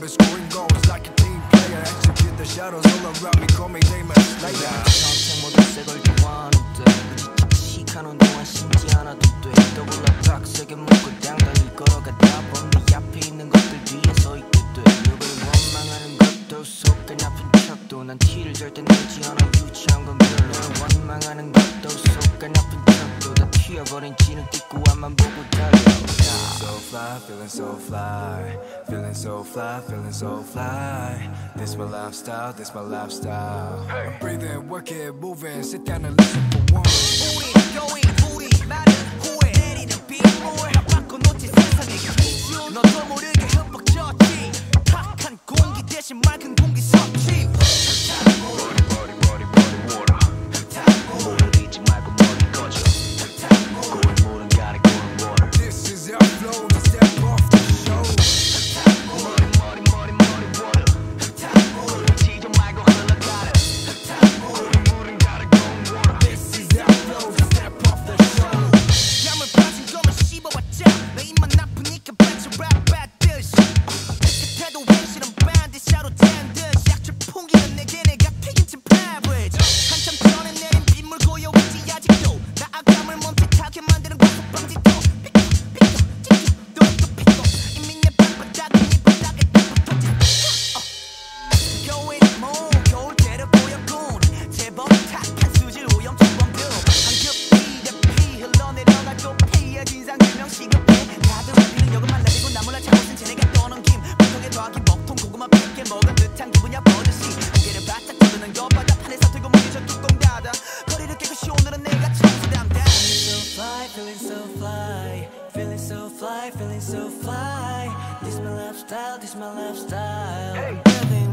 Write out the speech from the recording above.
together, scoring goals like a team player. Execute the shadows all around me, call me Demon Slayer. 선택 모두 새걸 좋아하는 듯 굳이 칙하는 동안 신지 않아도 돼. 떠올라 빡세게 먹고 당당히 걸어가다 보면 네 앞에 있는 것들 뒤에 서 있게 돼. 누굴 원망하는 것도 속에 나쁜 척도 난 티를 절대 내지 않아. 유치한 건 별로. 원망하는 것도 속에 나쁜 척도 다 튀어버린 진흙 앞만 보고 달려. Feeling so fly, feeling so fly, feeling so fly. This my lifestyle, this my lifestyle. Hey. Breathe in, work it, move in, sit down and listen for one. 우리 going, 우리 말은 후회. 내리는 빗물 바꿔 놓지 세상의 기준. 너도 모르게 흠뻑 젖지. 탁한 공기 대신 맑은 공기 섭취. 먹은 듯한 기분이야 버릇이 무게를 바짝 두드는 것 바다 판에서 들고 무게져 뚜껑 닫아 거리를 깨끗이 오늘은 내가 청소 담당. Feeling so fly, feeling so fly, feeling so fly, feeling so fly. This my lifestyle, this my lifestyle. Hey.